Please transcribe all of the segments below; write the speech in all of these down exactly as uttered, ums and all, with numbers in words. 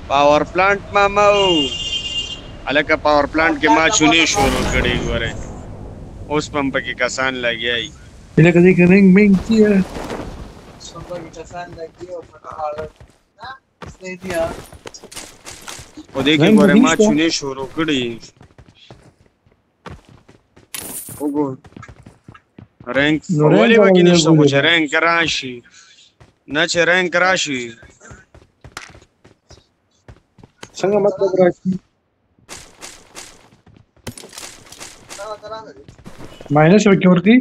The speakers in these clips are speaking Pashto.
پاور پلانټ ماما او الکه پاور پلانټ کې ما چونی شروع کړی غوړې اوس پم پکې کسان لګیای Mira que dice ring ring tía. او دې کې غوړې ما چونی شروع کړی وګور رینک ولې وګی نشته خو چې رینک راشي نه چې رینک راشي څنګه مطلب راشي ماینس ورکی ورکی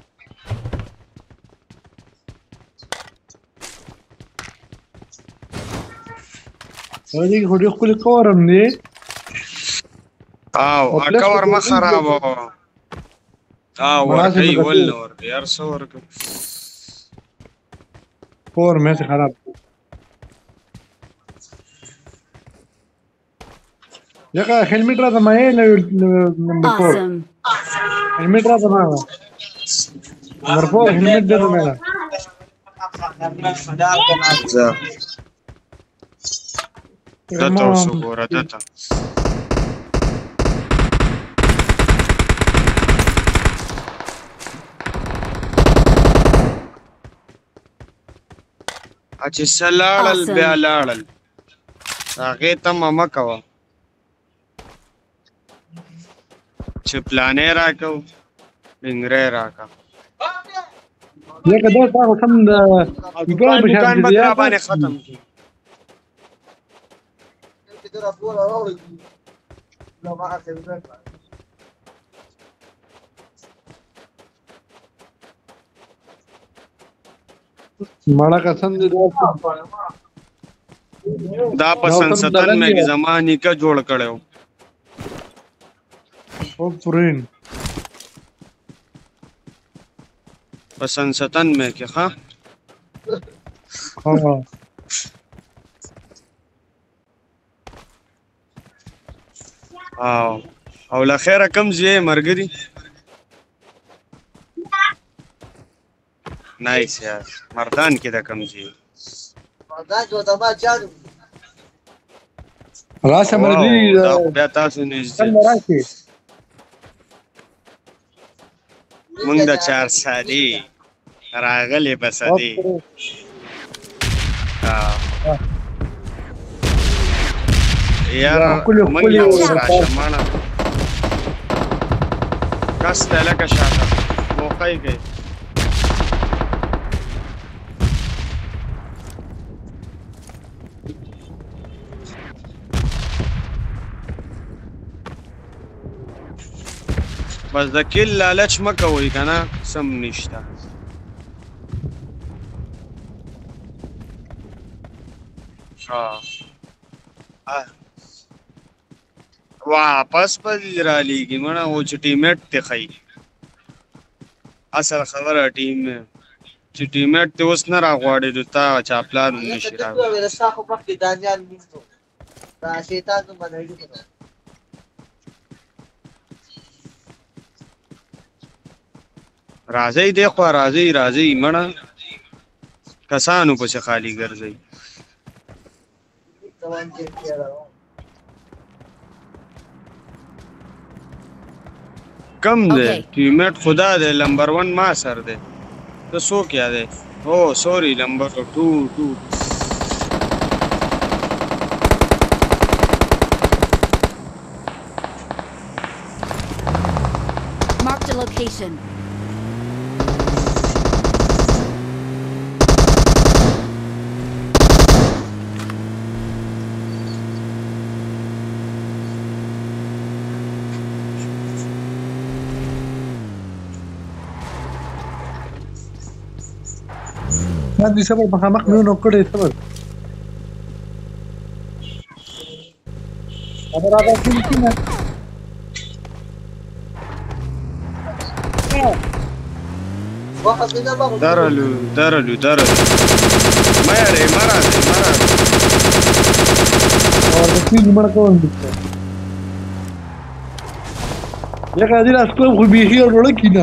ولې خو دې خپل کورم دی او اکور ما خرابو او ورکی ول نور یار څو ورک کور مې خراب Llega helmet راته ما یې نمبر four helmet راته ما نمبر four helmet دې مې زه دته اوسو ګوره دته اچې سلاړل بیا لاړل هغې ته مه کوه چې پلانې راکو ډنګرې راکا لکه دا تاسو سم د دکان به را باندې ختم کی مړه قسم دې دا پسند ستن مې کی زمانی کا جوړ کړو او پرین پسند ستن میں کہ ہاں ہاں او او لا خیره کم زی مرګري نایس یار مردان کې دا کم زی مردان جو دما جانو راشه مرګري دا بیا تاسو نږدې راشه مونږ د چار سالي راغلي بسدي یار مونږ یو راشه مانا کس ته لکه شاته موقعي گئی بس د کل لالچ مکوئ کنه سم نشته ها واپس پدې را لیږي مړه او چې ټیمټ ته خي اصل خبره ټیم چې ټیمټ ته اوس نه راغواړي د تا چاپلان نشي راغلی ورستا خو مخکې دانیال مینځو دا شیطان نو باندې راځي دی خو راځي راځي مړه کسانو په خالی ګرځي کم دے ټیمټ خدا دے نمبر ون ما سر دے تو سو کیا دے او سوری نمبر ٹو ٹو Marked a location. ما دي صبر مخامخ ميونو کړی صبر صبر هغه کینې کینې درلو درلو درلو ما یاره مرا دې مرا او د کینې مړ کوم دي لکه دې لاس کوم خو بيخي ورول کینه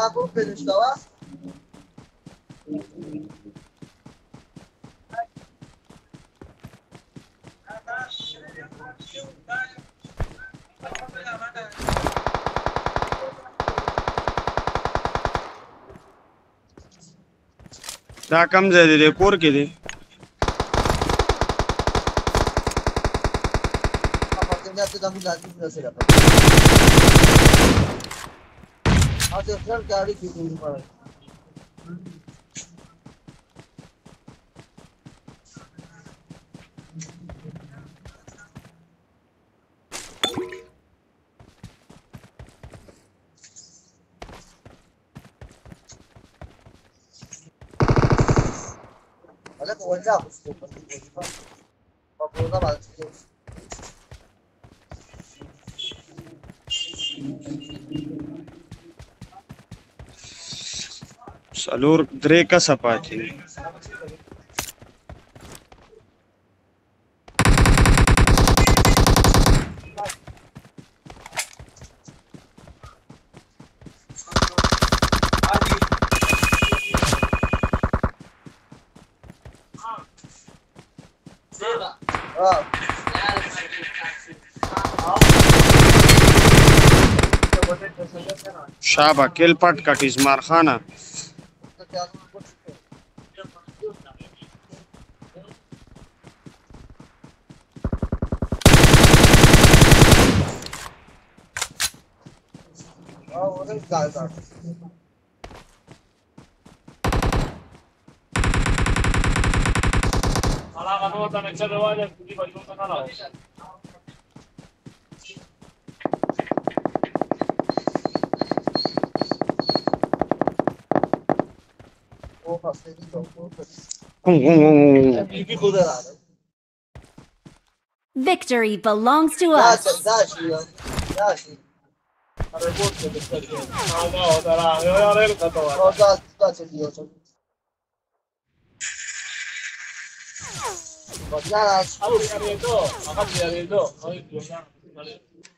Yakup Peluş'ta var. دا کم ځای دی کور کې دی Aparte de también la misma será. Hace ser que ahora que tú para. Ahora que vuelva, pues, para poder dar څلور درې کسه پاتې دي شابه کل پټ کټ ازمار خانه Victory belongs to us. Pues nada,